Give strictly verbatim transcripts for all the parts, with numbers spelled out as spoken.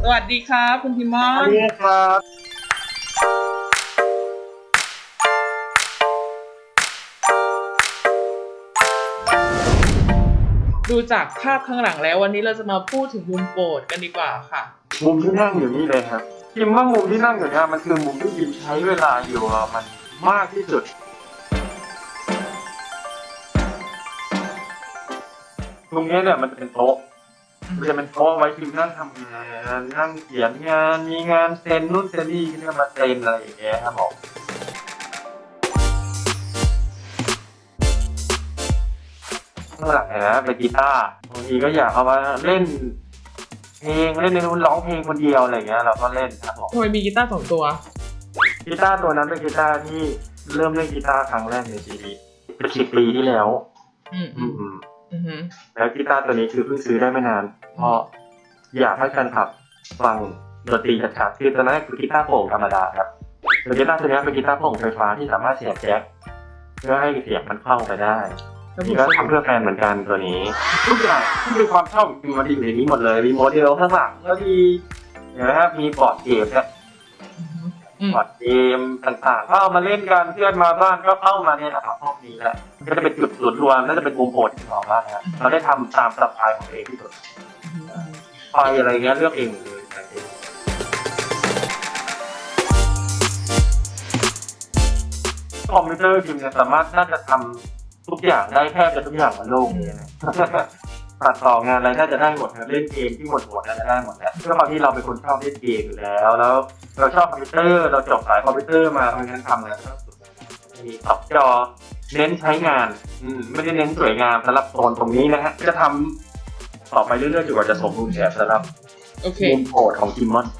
สวัสดีครับคุณพิมอนสวัสดีครับดูจากภาพข้างหลังแล้ววันนี้เราจะมาพูดถึงมุมโปรดกันดีกว่าค่ะมุมที่นั่งอยู่นี่เลยครับพิมว่ามุมที่นั่งอยู่เนี่ยมันคือมุมที่พิมใช้เวลาอยู่มันมากที่สุดตรงนี้เนี่ยมันเป็นโต๊ะมันจะเป็นโต๊ะไว้พิมนั่งทำงานนั่งเขียนงานมีงานเซ็นนู่นเซ็นนี่ที่มาเซ็นอะไรอย่างเงี้ยครับผมข้างหลังนะเป็นกีตาร์บางทีก็อยากเอามาเล่นเพลงเล่นในนู้นร้องเพลงคนเดียวอะไรเงี้ยเราก็เล่นครับผมทำไมมีกีตาร์สองตัวกีตาร์ตัวนั้นเป็นกีตาร์ที่เริ่มเล่นกีตาร์ครั้งแรกในชีวิตเป็นสิบปีที่แล้วอืมอืมอืมแล้วกีตาร์ตัวนี้คือเพิ่งซื้อได้ไม่นานเพราะอยากให้แฟนคลับฟังดนตรีชัดๆคือตอนนั้นคือกีตาร์โปร่งธรรมดาครับแต่กีตาร์ตัวนี้เป็นกีตาร์โปร่งไฟฟ้าที่สามารถเสียบแจ็คเพื่อให้เสียงมันเข้าไปได้นี่ก็ทำเพื่อแฟนเหมือนกันตัวนี้ทุกอย่างที่มีความชอบมีมาดีอยู่ในนี้หมดเลยมีโมเดลข้างหลังก็ดีนะครับมีบอร์ดเกมเนี่ยบอร์ดเกมต่างๆก็เอามาเล่นกันเพื่อนมาบ้านก็เข้ามาเนี่ยนะครับห้องนี้แหละก็จะเป็นจุดส่วนรวมน่าจะเป็นมุมโปรดของบ้านนะเราได้ทำตามสไตล์ของเองที่สุดไฟอะไรเงี้ยเลือกเองเลยคอมพิวเตอร์จริงๆสามารถน่าจะทำทุกอย่างได้แทบจะทุกอย่างบนโลกนี้นะตัดต่องานอะไรน่าจะได้หมดนะเล่นเกมที่หมดหมดน่าจะได้หมดแล้วเพื่อความที่เราเป็นคนชอบเล่นเกมอยู่แล้วแล้วเราชอบคอมพิวเตอร์เราจบสายคอมพิวเตอร์มาเพราะงั้นทำอะไรก็มีท็อปจอเน้นใช้งานไม่ได้เน้นสวยงามสำหรับโซนตรงนี้นะฮะจะทำต่อไปเรื่อยๆจนกว่าจะสมบูรณ์แบบสำหรับมุมโปรดของคิมมอน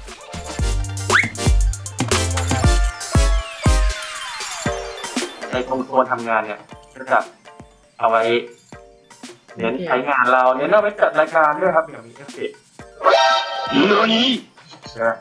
ในตรงโซนทำงานเนี่ยก็จะเอาไว้เน้นใช้งานเราเน้นเอาไว้จัดรายการด้วยครับอย่างมีเอฟเฟกต์เรื่องนี้นะ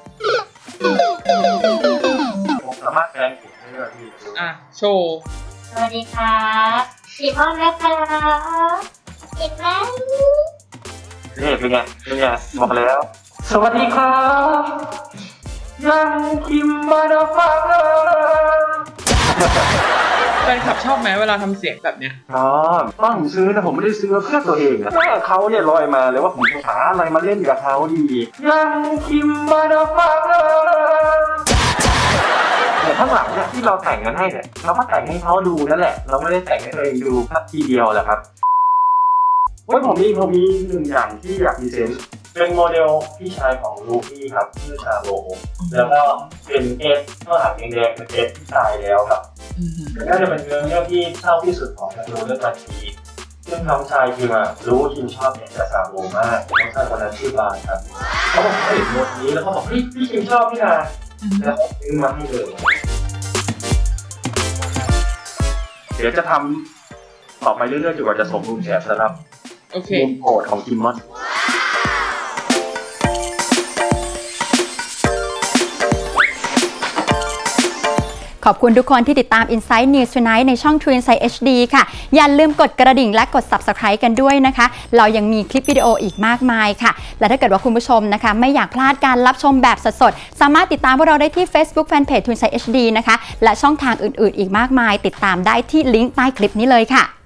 ผมสามารถแปลงเสียงได้ด้วยพี่อ่ะโชว์สวัสดีครับพิมมอนนะคะเห็นไหมนี่เป็นไงเป็นไงบอกแล้วสวัสดีครับยังคิมมาดาฟังแฟนคลับชอบไหมเวลาทำเสียงแบบเนี้ยอ๋อต้องซื้อนะผมไม่ได้ซื้อเพื่อตัวเองนะถ้าเขาเนี่ยลอยมาเลยว่าผมจะหาอะไรมาเล่นกับเขาดียังคิมมาดาฟังแต่ข้างหลังเนี่ยที่เราแต่งกันให้เนี่ยเราก็แต่งให้เขาดูนั่นแหละเราไม่ได้แต่งให้ตัวเองดูแค่ทีเดียวแหละครับว่าผมมีผมมีหนึ่งอย่างที่อยากพรีเซนต์เป็นโมเดลพี่ชายของลูกี้ครับชื่อชาโบแล้วก็เป็นเอสข้างหลังแดงๆเป็นเอสที่ตายแล้วครับน่าจะเป็นเรื่องเรื่องที่เศร้าที่สุดของการดูเรื่องบัญชีซึ่งน้องชายคิมรู้คิมชอบเนี่ยจะซาโบมากน้องชายคนนั้นชื่อบานครับเขาบอกเขาเห็นบทนี้แล้วเขาบอกพี่พี่คิมชอบพี่นาแล้วเขาซื้อมาให้เลยเดี๋ยวจะทำต่อไปเรื่อยๆจนกว่าจะสมบูรณ์แบบสำหรับมุมโปรดของคิมมอนขอบคุณทุกคนที่ติดตาม Insight News Tonight ในช่อง True Insight เอช ดี ค่ะอย่าลืมกดกระดิ่งและกด Subscribe กันด้วยนะคะเรายังมีคลิปวิดีโออีกมากมายค่ะและถ้าเกิดว่าคุณผู้ชมนะคะไม่อยากพลาดการรับชมแบบสดๆสามารถติดตามพวกเราได้ที่ Facebook Fanpage True Insight เอช ดี นะคะและช่องทางอื่นๆอีกมากมายติดตามได้ที่ลิงก์ใต้คลิปนี้เลยค่ะ